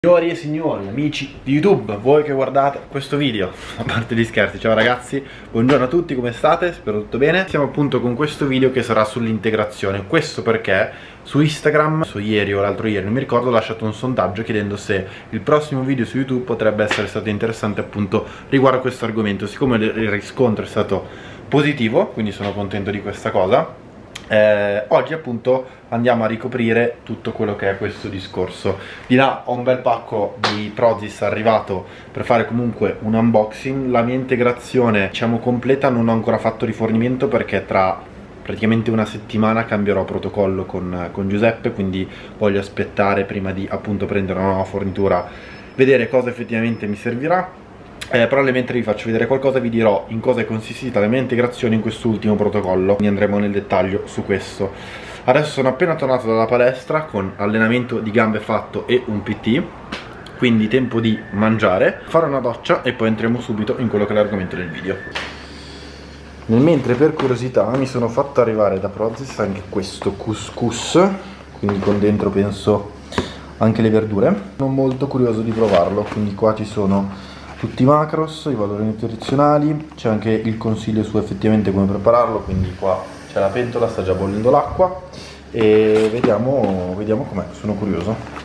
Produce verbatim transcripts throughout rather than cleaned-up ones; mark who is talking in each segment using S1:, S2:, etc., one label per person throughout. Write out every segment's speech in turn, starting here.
S1: Signori e signori, amici di YouTube, voi che guardate questo video, a parte gli scherzi, ciao ragazzi, buongiorno a tutti, come state? Spero tutto bene. Siamo appunto con questo video che sarà sull'integrazione. Questo perché su Instagram, so ieri o l'altro ieri, non mi ricordo, ho lasciato un sondaggio chiedendo se il prossimo video su YouTube potrebbe essere stato interessante appunto riguardo a questo argomento. Siccome il riscontro è stato positivo, quindi sono contento di questa cosa. Eh, oggi appunto andiamo a ricoprire tutto quello che è questo discorso. Di là ho un bel pacco di Prozis arrivato per fare comunque un unboxing. La mia integrazione diciamo completa non ho ancora fatto rifornimento perché tra praticamente una settimana cambierò protocollo con, con Giuseppe, quindi voglio aspettare prima di appunto prendere una nuova fornitura, vedere cosa effettivamente mi servirà. Eh, però mentre vi faccio vedere qualcosa vi dirò in cosa è consistita la mia integrazione in quest'ultimo protocollo, quindi andremo nel dettaglio su questo. Adesso sono appena tornato dalla palestra con allenamento di gambe fatto e un P T, quindi tempo di mangiare, fare una doccia e poi entriamo subito in quello che è l'argomento del video. Nel mentre, per curiosità, mi sono fatto arrivare da Prozis anche questo couscous, quindi con dentro penso anche le verdure. Sono molto curioso di provarlo, quindi qua ci sono tutti i macros, i valori nutrizionali, c'è anche il consiglio su effettivamente come prepararlo, quindi qua c'è la pentola, sta già bollendo l'acqua e vediamo, vediamo com'è, sono curioso.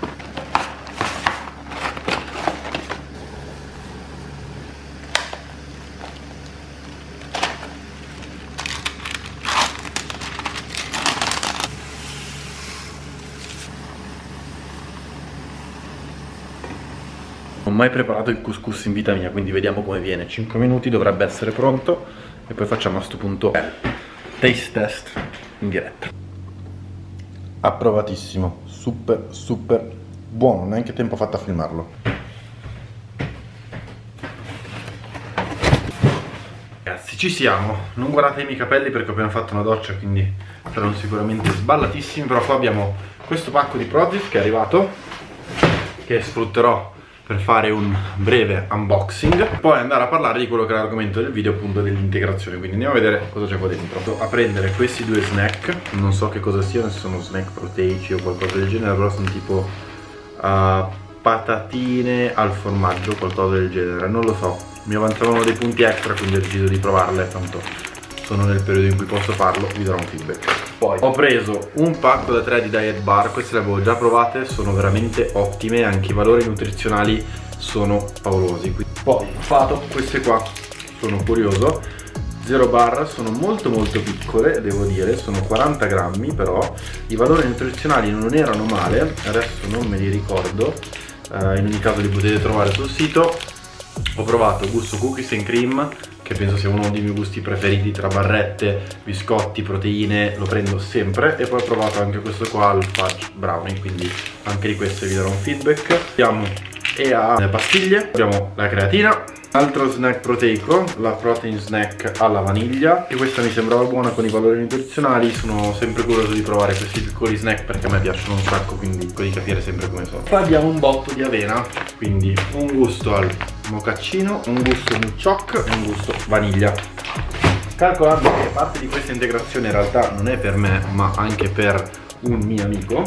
S1: Non ho mai preparato il couscous in vita mia, quindi vediamo come viene. cinque minuti, dovrebbe essere pronto e poi facciamo a sto punto eh, taste test in diretta. Approvatissimo, super super buono, neanche tempo fatto a filmarlo. Ragazzi, ci siamo. Non guardate i miei capelli perché ho appena fatto una doccia, quindi saranno sicuramente sballatissimi, però qua abbiamo questo pacco di Prozis che è arrivato, che sfrutterò per fare un breve unboxing, poi andare a parlare di quello che è l'argomento del video, appunto dell'integrazione. Quindi andiamo a vedere cosa c'è qua dentro. Vado a prendere questi due snack, non so che cosa siano, se sono snack proteici o qualcosa del genere, però sono tipo uh, patatine al formaggio, qualcosa del genere, non lo so. Mi avanzavano dei punti extra, quindi ho deciso di provarle, tanto sono nel periodo in cui posso farlo, vi darò un feedback. Poi ho preso un pacco da tre di Diet Bar, queste le avevo già provate, sono veramente ottime, anche i valori nutrizionali sono paurosi. Poi ho fatto queste qua, sono curioso, Zero Bar, sono molto molto piccole, devo dire, sono quaranta grammi, però i valori nutrizionali non erano male, adesso non me li ricordo, eh, in ogni caso li potete trovare sul sito. Ho provato gusto cookies and cream, che penso sia uno dei miei gusti preferiti tra barrette, biscotti, proteine, lo prendo sempre. E poi ho provato anche questo qua, il fudge brownie, quindi anche di queste vi darò un feedback. Abbiamo E A pastiglie, abbiamo la creatina, altro snack proteico, la protein snack alla vaniglia, e questa mi sembrava buona con i valori nutrizionali. Sono sempre curioso di provare questi piccoli snack perché a me piacciono un sacco, quindi di capire sempre come sono. Poi abbiamo un botto di avena, quindi un gusto al mocaccino, un gusto nucciocco e un gusto vaniglia. Calcolando che parte di questa integrazione in realtà non è per me ma anche per un mio amico,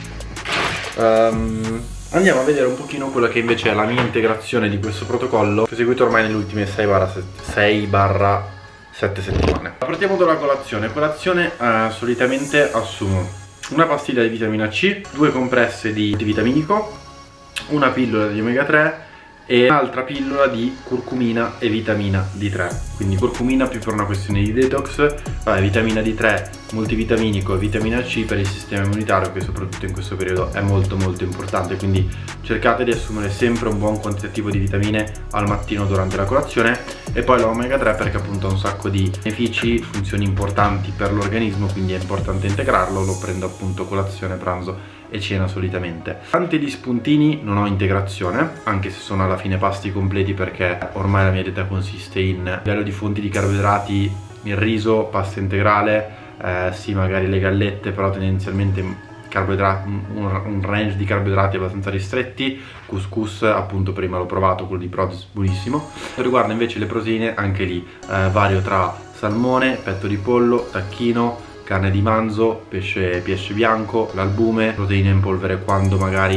S1: um, andiamo a vedere un pochino quella che invece è la mia integrazione di questo protocollo, che ho seguito ormai nelle ultime sei barra sette settimane. Partiamo dalla colazione. Colazione eh, solitamente assumo una pastiglia di vitamina C, due compresse di vitaminico, una pillola di omega tre e un'altra pillola di curcumina e vitamina D tre. Quindi curcumina più per una questione di detox, vabbè, vitamina D tre, multivitaminico e vitamina C per il sistema immunitario, che soprattutto in questo periodo è molto molto importante. Quindi cercate di assumere sempre un buon quantitativo di vitamine al mattino durante la colazione. E poi l'omega tre perché appunto ha un sacco di benefici, funzioni importanti per l'organismo, quindi è importante integrarlo. Lo prendo appunto colazione, pranzo e cena solitamente. Durante gli spuntini non ho integrazione, anche se sono alla fine pasti completi, perché ormai la mia dieta consiste in livello di fonti di carboidrati, il riso, pasta integrale, eh, sì magari le gallette, però tendenzialmente carboidrati, un, un range di carboidrati abbastanza ristretti. Couscous appunto prima l'ho provato, quello di Prozis buonissimo. Per riguardo invece le proteine, anche lì eh, vario tra salmone, petto di pollo, tacchino, carne di manzo, pesce, pesce bianco, l'albume, proteine in polvere quando magari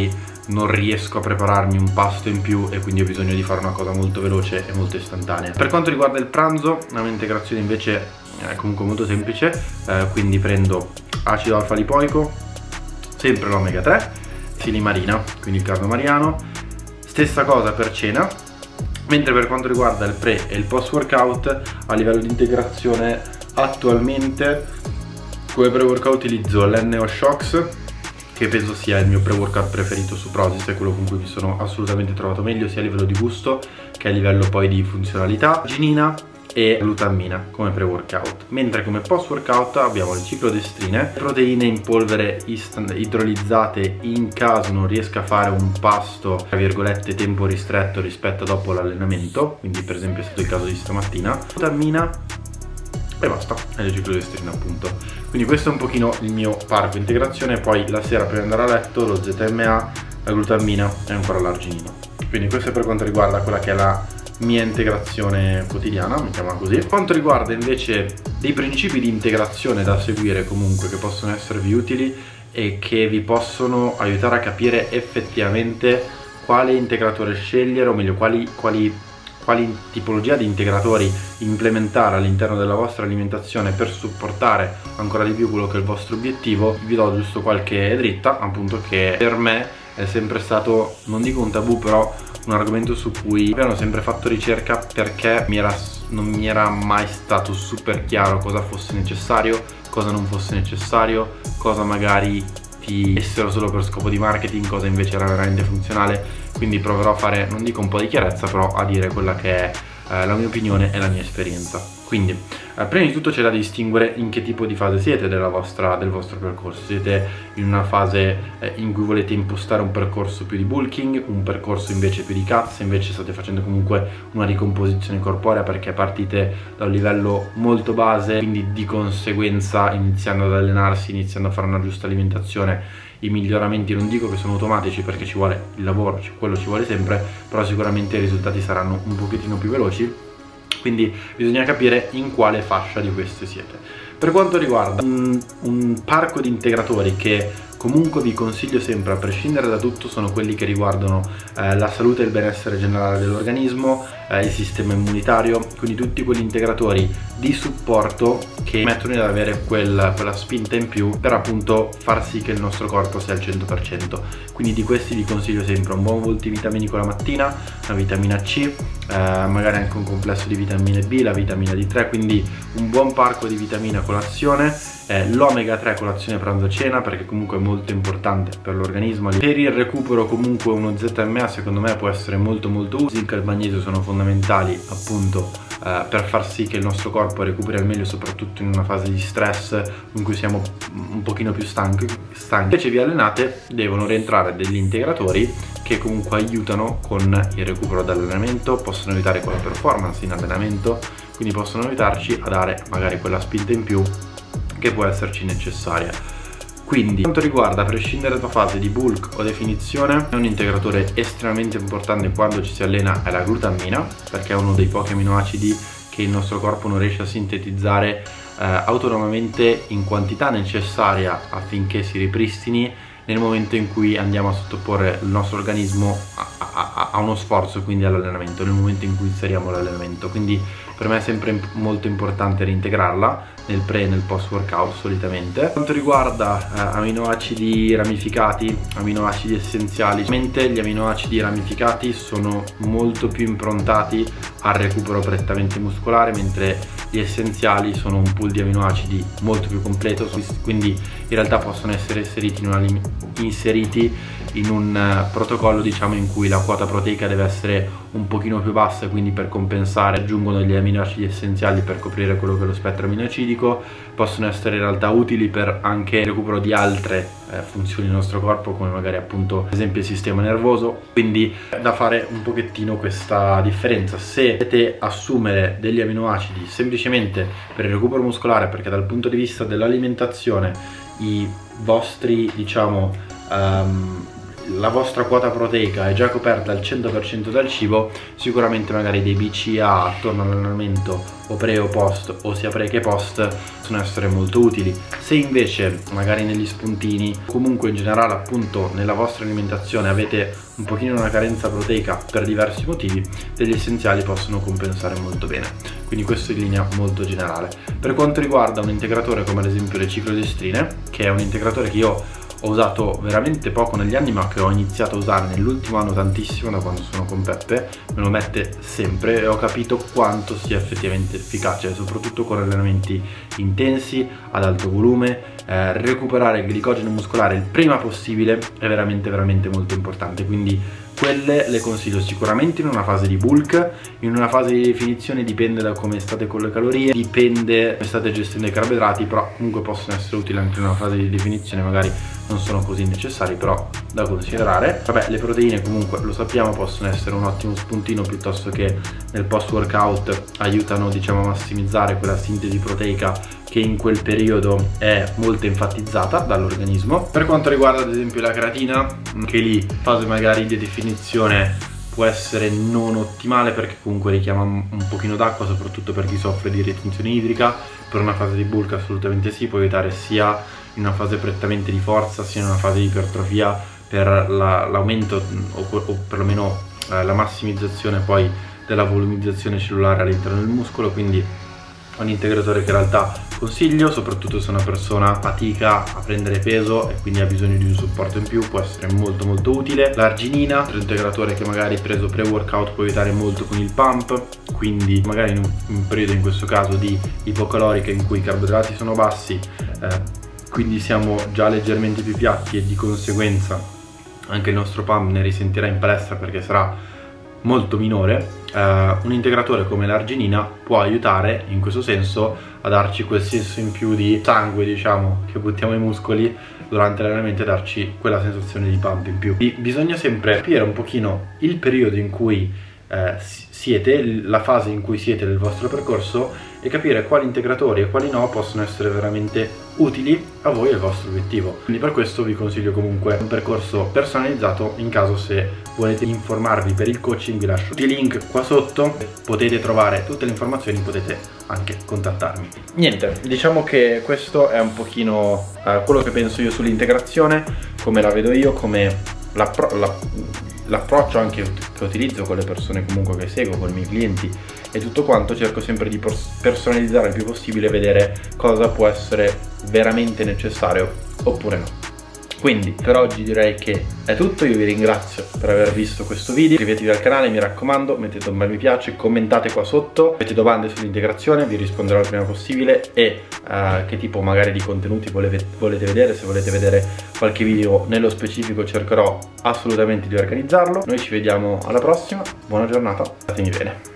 S1: non riesco a prepararmi un pasto in più e quindi ho bisogno di fare una cosa molto veloce e molto istantanea. Per quanto riguarda il pranzo, la mia integrazione invece è comunque molto semplice, eh, quindi prendo acido alfa lipoico, sempre l'omega tre, silimarina, quindi il carno mariano, stessa cosa per cena. Mentre per quanto riguarda il pre e il post workout, a livello di integrazione attualmente come pre workout utilizzo l'N O Shox, che penso sia il mio pre-workout preferito su Prozis, è quello con cui mi sono assolutamente trovato meglio sia a livello di gusto che a livello poi di funzionalità, arginina e glutammina come pre-workout. Mentre come post-workout abbiamo le ciclodestrine, proteine in polvere idrolizzate in caso non riesca a fare un pasto tra virgolette tempo ristretto rispetto a dopo l'allenamento, quindi per esempio è stato il caso di stamattina, glutammina e basta, e le ciclodestrine appunto. Quindi questo è un pochino il mio parco integrazione. Poi la sera prima di andare a letto lo Z M A, la glutammina e ancora l'arginina. Quindi questo è per quanto riguarda quella che è la mia integrazione quotidiana, mettiamola così. Per quanto riguarda invece dei principi di integrazione da seguire comunque che possono esservi utili e che vi possono aiutare a capire effettivamente quale integratore scegliere, o meglio quali, quali quali tipologia di integratori implementare all'interno della vostra alimentazione per supportare ancora di più quello che è il vostro obiettivo, vi do giusto qualche dritta, appunto, che per me è sempre stato, non dico un tabù, però un argomento su cui abbiamo sempre fatto ricerca, perché mi era, non mi era mai stato super chiaro cosa fosse necessario, cosa non fosse necessario, cosa magari ti essero solo per scopo di marketing, cosa invece era veramente funzionale. Quindi proverò a fare, non dico un po' di chiarezza, però a dire quella che è eh, la mia opinione e la mia esperienza. Quindi eh, prima di tutto c'è da distinguere in che tipo di fase siete della vostra, del vostro percorso. Siete in una fase eh, in cui volete impostare un percorso più di bulking, un percorso invece più di cut, se invece state facendo comunque una ricomposizione corporea perché partite da un livello molto base, quindi di conseguenza iniziando ad allenarsi, iniziando a fare una giusta alimentazione, i miglioramenti non dico che sono automatici perché ci vuole il lavoro, quello ci vuole sempre, però sicuramente i risultati saranno un pochettino più veloci, quindi bisogna capire in quale fascia di queste siete. Per quanto riguarda un, un parco di integratori che comunque vi consiglio sempre a prescindere da tutto, sono quelli che riguardano eh, la salute e il benessere generale dell'organismo, eh, il sistema immunitario, quindi tutti quegli integratori di supporto che mettono ad avere quel, quella spinta in più per appunto far sì che il nostro corpo sia al cento per cento. Quindi di questi vi consiglio sempre un buon multivitaminico la mattina, la vitamina C, eh, magari anche un complesso di vitamine B, la vitamina D tre, quindi un buon parco di vitamine a colazione, eh, l'omega tre colazione pranzo cena, perché comunque è molto importante per l'organismo. Per il recupero comunque uno Z M A secondo me può essere molto molto utile. Zinc e il magnesio sono fondamentali appunto eh, per far sì che il nostro corpo recuperi al meglio, soprattutto in una fase di stress in cui siamo un pochino più stanchi. stanchi. Invece vi allenate, devono rientrare degli integratori che comunque aiutano con il recupero dall'allenamento, possono aiutare con la performance in allenamento, quindi possono aiutarci a dare magari quella spinta in più che può esserci necessaria. Quindi per quanto riguarda, a prescindere da fase di bulk o definizione, un integratore estremamente importante quando ci si allena è la glutammina, perché è uno dei pochi aminoacidi che il nostro corpo non riesce a sintetizzare eh, autonomamente in quantità necessaria affinché si ripristini nel momento in cui andiamo a sottoporre il nostro organismo a, a, a uno sforzo, quindi all'allenamento, nel momento in cui inseriamo l'allenamento. Quindi per me è sempre molto importante reintegrarla nel pre e nel post workout solitamente. Per quanto riguarda eh, aminoacidi ramificati, aminoacidi essenziali, gli aminoacidi ramificati sono molto più improntati al recupero prettamente muscolare, mentre gli essenziali sono un pool di aminoacidi molto più completo, quindi in realtà possono essere inseriti in, una, inseriti in un uh, protocollo, diciamo, in cui la quota proteica deve essere un pochino più bassa, quindi per compensare aggiungono gli aminoacidi essenziali per coprire quello che è lo spettro aminoacidico. Possono essere in realtà utili per anche il recupero di altre eh, funzioni del nostro corpo, come magari appunto ad esempio il sistema nervoso, quindi è da fare un pochettino questa differenza. Se volete assumere degli aminoacidi semplicemente per il recupero muscolare, perché dal punto di vista dell'alimentazione i vostri, diciamo, um, la vostra quota proteica è già coperta al cento per cento dal cibo, sicuramente magari dei B C A attorno all'allenamento o pre o post, o sia pre che post, possono essere molto utili. Se invece magari negli spuntini, comunque in generale appunto nella vostra alimentazione avete un pochino una carenza proteica per diversi motivi, degli essenziali possono compensare molto bene. Quindi questo in linea molto generale. Per quanto riguarda un integratore come ad esempio le ciclodestrine, che è un integratore che io ho usato veramente poco negli anni, ma che ho iniziato a usare nell'ultimo anno tantissimo, da quando sono con Peppe, me lo mette sempre e ho capito quanto sia effettivamente efficace, soprattutto con allenamenti intensi, ad alto volume. Eh, recuperare il glicogeno muscolare il prima possibile è veramente veramente molto importante, quindi quelle le consiglio sicuramente in una fase di bulk. In una fase di definizione dipende da come state con le calorie, dipende come state gestendo i carboidrati, però comunque possono essere utili anche in una fase di definizione, magari non sono così necessari, però da considerare. Vabbè, le proteine comunque lo sappiamo, possono essere un ottimo spuntino, piuttosto che nel post workout aiutano, diciamo, a massimizzare quella sintesi proteica che in quel periodo è molto enfatizzata dall'organismo. Per quanto riguarda ad esempio la creatina, anche lì fase magari di definizione può essere non ottimale, perché comunque richiama un pochino d'acqua, soprattutto per chi soffre di retenzione idrica. Per una fase di bulk assolutamente sì, può aiutare sia in una fase prettamente di forza sia in una fase di ipertrofia, per l'aumento o, o perlomeno eh, la massimizzazione poi della volumizzazione cellulare all'interno del muscolo. Quindi un integratore che in realtà consiglio, soprattutto se una persona fatica a prendere peso e quindi ha bisogno di un supporto in più, può essere molto molto utile. L'arginina, un integratore che magari preso pre-workout può aiutare molto con il pump, quindi magari in un, in un periodo, in questo caso di ipocalorica, in cui i carboidrati sono bassi, eh, quindi siamo già leggermente più piatti e di conseguenza anche il nostro pump ne risentirà in palestra perché sarà molto minore. Uh, un integratore come l'arginina può aiutare in questo senso a darci quel senso in più di sangue, diciamo, che buttiamo ai muscoli durante l'allenamento e darci quella sensazione di pump in più. E bisogna sempre capire un pochino il periodo in cui eh, siete, la fase in cui siete del vostro percorso, e capire quali integratori e quali no possono essere veramente utili a voi e al vostro obiettivo. Quindi per questo vi consiglio comunque un percorso personalizzato. In caso se volete informarvi per il coaching vi lascio tutti i link qua sotto, potete trovare tutte le informazioni, potete anche contattarmi. Niente, diciamo che questo è un pochino uh, quello che penso io sull'integrazione, come la vedo io, come l'approccio anche che utilizzo con le persone comunque che seguo, con i miei clienti e tutto quanto. Cerco sempre di personalizzare il più possibile e vedere cosa può essere veramente necessario oppure no. Quindi per oggi direi che è tutto, io vi ringrazio per aver visto questo video, iscrivetevi al canale, mi raccomando, mettete un bel mi piace, commentate qua sotto, avete domande sull'integrazione, vi risponderò il prima possibile, e uh, che tipo magari di contenuti volete, volete vedere. Se volete vedere qualche video nello specifico cercherò assolutamente di organizzarlo. Noi ci vediamo alla prossima, buona giornata, statemi bene.